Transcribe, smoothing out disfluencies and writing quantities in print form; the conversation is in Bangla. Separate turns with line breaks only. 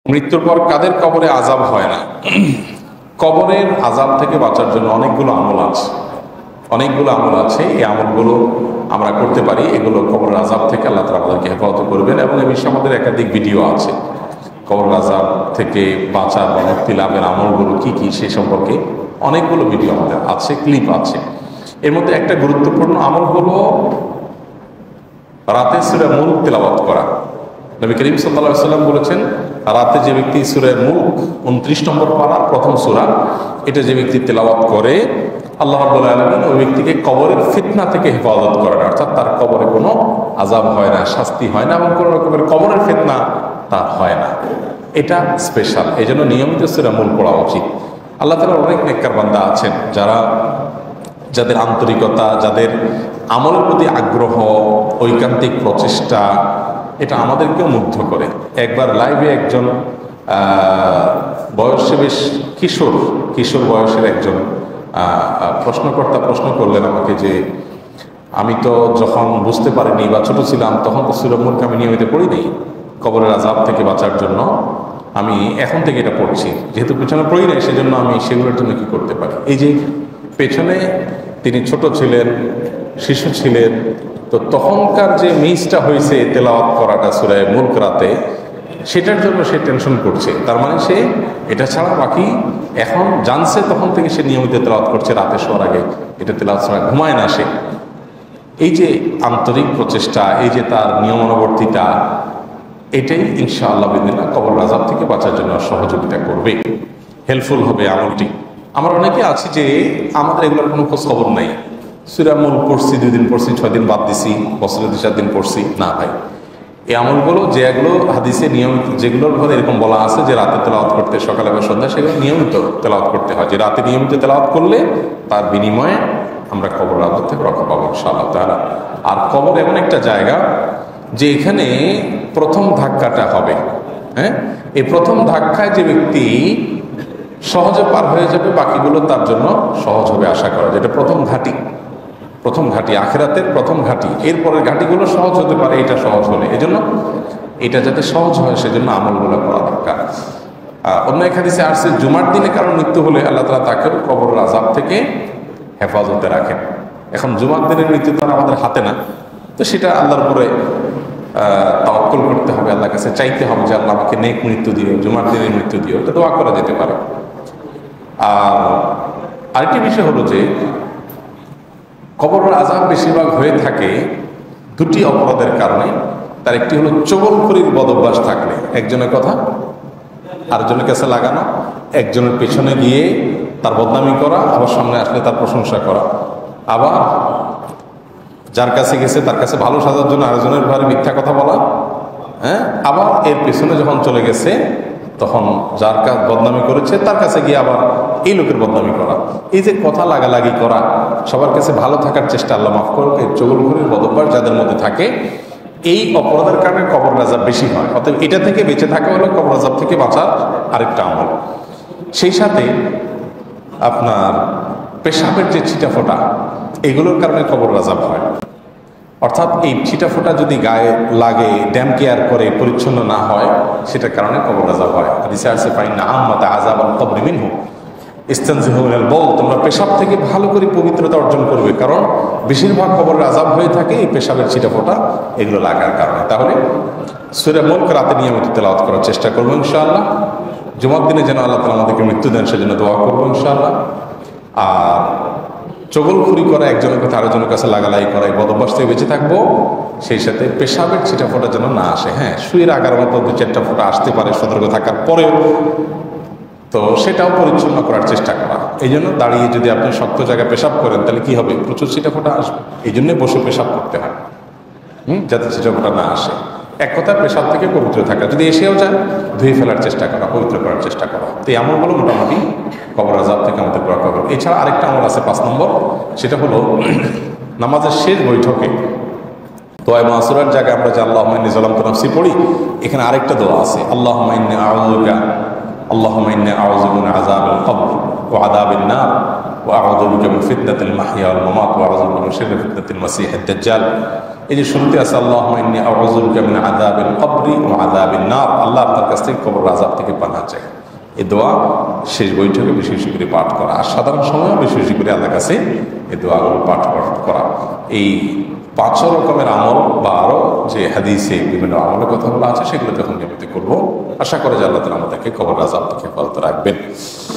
মৃত্যুর পর কাদের কবরে আযাব হয় না? কবরের আযাব থেকে বাঁচার জন্য অনেকগুলো আমল আছে, এই আমলগুলো আমরা করতে পারি। এগুলো কবরের আযাব থেকে আল্লাহ তাআলা আমাদেরকে হেফাজত করবেন, এবং এই বিষয়ে আমাদের একাধিক ভিডিও আছে। কবরের আযাব থেকে বাঁচার বা মুক্তি লাভের আমলগুলো কি কি সে সম্পর্কে অনেকগুলো ভিডিও আমাদের আছে, ক্লিপ আছে। এর মধ্যে একটা গুরুত্বপূর্ণ আমল হলো রাতে সূরা মুলক তেলাওয়াত করা। নবী করিম সাল্লাল্লাহু আলাইহি ওয়াসাল্লাম বলেছেন, রাতে যে ব্যক্তি সূরা মুলক 29 নম্বর পারার প্রথম সূরা, এটা যে ব্যক্তি তেলাওয়াত করে, আল্লাহ রাব্বুল আলামিন ওই ব্যক্তিকে কবরের ফিতনা থেকে হেফাজত করেন। অর্থাৎ তার কবরে কোনো আযাব হয় না, শাস্তি হয় না, এবং কোনো রকমের কবরের ফিতনা তার হয় না। এটা স্পেশাল, এই জন্য নিয়মিত সূরা মুলক পড়া উচিত। আল্লাহ তাআলার অনেক নেককার বান্দা আছেন যাদের আন্তরিকতা, যাদের আমলের প্রতি আগ্রহ, ঐকান্তিক প্রচেষ্টা, এটা আমাদেরকেও মুগ্ধ করে। একবার লাইভে একজন বয়সে বেশ কিশোর বয়সের একজন প্রশ্নকর্তা প্রশ্ন করলেন আমাকে যে, আমি তো যখন বুঝতে পারিনি বা ছোট ছিলাম তখন তো সূরা মুলক আমি নিয়মিত পড়িনি, কবরের আযাব থেকে বাঁচার জন্য আমি এখন থেকে এটা পড়ছি, যেহেতু পেছনে পড়ি নাই সেজন্য আমি সেগুলোর জন্য কি করতে পারি। এই যে পেছনে তিনি ছোট ছিলেন, শিশু ছিলেন, তো তখনকার যে মিসটা হয়েছে তেলাওয়াত করাটা সূরা মুলক রাতে, সেটার জন্য সে টেনশন করছে। তার মানে সে এটা ছাড়া বাকি এখন জানছে, তখন থেকে সে নিয়মিত তেলাওয়াত করছে, রাতে শোয়ার আগে এটা তেলাওয়াত ছাড়া ঘুমায় না সে। এই যে আন্তরিক প্রচেষ্টা, এই যে তার নিয়মানুবর্তিতা, এটাই ইনশাআল্লাহ বিদিল্লাহ কবরের আযাব থেকে বাঁচার জন্য সহযোগিতা করবে, হেল্পফুল হবে আমলটি। আমরা অনেকে আছি যে আমাদের এগুলোর কোনো খোঁজ খবর নাই, সূরা মুলক পড়ছি, 2 দিন পড়ছি, 6 দিন বাদ দিছি, বছরে 2-4 দিন পড়ছি না। ভাই, এই আমলগুলো যেগুলো হাদিসে নিয়মিত, যেগুলোর ঘরে এরকম বলা আছে যে রাতে তেলাওয়াত করতে, সকালে বা সন্ধ্যা, সেগুলো নিয়মিত তেলাওয়াত করতে হয়। যে রাতে নিয়মিত তেলাওয়াত করলে তার বিনিময়ে আমরা কবরের আযাব থেকে রক্ষা পাবো ইনশাআল্লাহ তাআলা। আর কবর এমন একটা জায়গা যে এখানে প্রথম ধাক্কাটা হবে, হ্যাঁ, এই প্রথম ধাক্কায় যে ব্যক্তি সহজে পার হয়ে যাবে, বাকিগুলো তার জন্য সহজ হবে আশা করা। যেটা প্রথম ঘাটি, আখিরাতের প্রথম ঘাটি। এরপরের ঘাটিগুলো সহজ হতে পারে এটা সহজ হলে, এজন্য এটা যাতে সহজ হয় সেজন্য আমলগুলো করা দরকার। অন্য এক হাদিসে আসছে, জুমার দিনে কারণ মৃত্যু হলে আল্লাহ তাআলা তাকেও কবরের আযাব থেকে হেফাজতে রাখেন। এখন জুমার দিনের মৃত্যু তো আমাদের হাতে না, তো সেটা আল্লাহর উপরে তাওয়াক্কুল করতে হবে, আল্লাহর কাছে চাইতে হবে যে আল্লাহ আমাকে নেক মৃত্যু দিও, জুমার দিনের মৃত্যু দিও, এটা দোয়া করা যেতে পারে। আর আরেকটি বিষয় হলো যে কবরের আযাব বেশিরভাগ হয়ে থাকে 2টি অপরাধের কারণে। তার একটি হলো চগলখড়ির বদভ্যাস থাকলে, একজনের কথা আরেকজনের কাছে লাগানো, একজনের পেছনে গিয়ে তার বদনামি করা, আবার সামনে আসলে তার প্রশংসা করা, আবার যার কাছে গেছে তার কাছে ভালো সাজার জন্য আরেকজনের ভারে মিথ্যা কথা বলা, হ্যাঁ, আবার এর পেছনে যখন চলে গেছে তখন যার কাছে বদনামি করেছে তার কাছে গিয়ে আবার এই লোকের বদনামি করা। এই যে কথা লাগালাগি করা, সবার কাছে ভালো থাকার চেষ্টা, আল্লাহ মাফ করুক, এই চগলখড়ির বদভ্যাস যাদের মধ্যে থাকে, এই অপরাধের কারণে কবরের আযাব বেশি হয়। অতএব এটা থেকে বেঁচে থাকা হলো কবরের আযাব থেকে বাঁচার আরেকটা আমল। সেই সাথে আপনার পেশাবের যে ছিটাফোঁটা, এগুলোর কারণে কবরের আযাব হয়। অর্থাৎ এই ছিটাফোঁটা যদি গায়ে লাগে, ড্যাম কেয়ার করে পরিচ্ছন্ন না হয়, সেটার কারণে কবরের আযাব হয়। হাদিসে আছে, ফাইন্না আম্মাতা আযাবাল কবরি মিনহু ইস্তানজিহু মিনাল বাউল, তোমরা পেশাব থেকে ভালো করে পবিত্রতা অর্জন করবে, কারণ বেশিরভাগ কবরের আযাব হয়ে থাকে এই পেশাবের ছিটাফোঁটা এগুলো লাগার কারণে। তাহলে সূরা মুলক রাতে নিয়মিত তেলাওয়াত করার চেষ্টা করবো ইনশাআল্লাহ। জুমার দিনে যেন আল্লাহ তাআলা আমাদেরকে মৃত্যু দেন সেজন্য দোয়া করবো ইনশাআল্লাহ। আর চগলখড়ি করা, একজনের কাছে আরেকজনের কাছে লাগালাই করা, এই বদভ্যাস থেকে বেঁচে থাকবো। সেই সাথে পেশাবের ছিটাফোঁটা যেন না আসে। হ্যাঁ, শুয়ের আগার মতো 2-4টা ফোঁটা আসতে পারে সতর্ক থাকার পরেও, তো সেটাও পরিচ্ছন্ন করার চেষ্টা করা। এই জন্য দাঁড়িয়ে যদি আপনি শক্ত জায়গায় পেশাব করেন তাহলে কি হবে, প্রচুর ছিটাফোঁটা আসবে। এই জন্যে বসে পেশাব করতে হয়, যাতে ছিটাফোঁটা না আসে। এক কথা, পেশাব থেকে পবিত্র থাকা, যদি এসেও যায় ধুয়ে ফেলার চেষ্টা করা, পবিত্র করার চেষ্টা করা। তো এই আমলগুলো মোটামুটি কবরের আযাব থেকে আমাদের রক্ষা করবে। এছাড়া আরেকটা আমল আছে 5 নম্বর, সেটা হলো নামাজের শেষ বৈঠকে দোয়া মাসুরার জায়গায় আমরা যে আল্লাহুম্মা ইন্নী যালামতু নাফসি পড়ি, এখানে আরেকটা দোয়া আছে, আল্লাহুম্মা ইন্নী আউযু বিকা মিন আযাবিল কবর ওয়া আযাবিন নার وأعوذ بك من فتنة المحيا والممات وأعوذ بك من شر فتنة المسيح الدجال। এই যে শুনতে আছে আল্লাহুম্মা ইন্নী আউযু বিকা মিন আযাবিল কবরি ওয়া আযাবিন নার, আল্লাহ আপনার কাছ থেকে কবর আযাব থেকে পানাহ চাই। এই দোয়া শেষ বৈঠকে বেশি বেশি করে পাঠ করা, আর সাধারণ সময়ে বেশি বেশি করে আল্লাহর কাছে এই দোয়াগুলো পাঠ করা। এই 5 রকমের আমল বা আরো যে হাদিসে বিভিন্ন আমলের কথাগুলো আছে সেগুলো যখন নিয়মিত করবো, আশা করে যে আল্লাহ তাআলা আমাদেরকে কবর আযাব থেকে হেফাজত রাখবেন।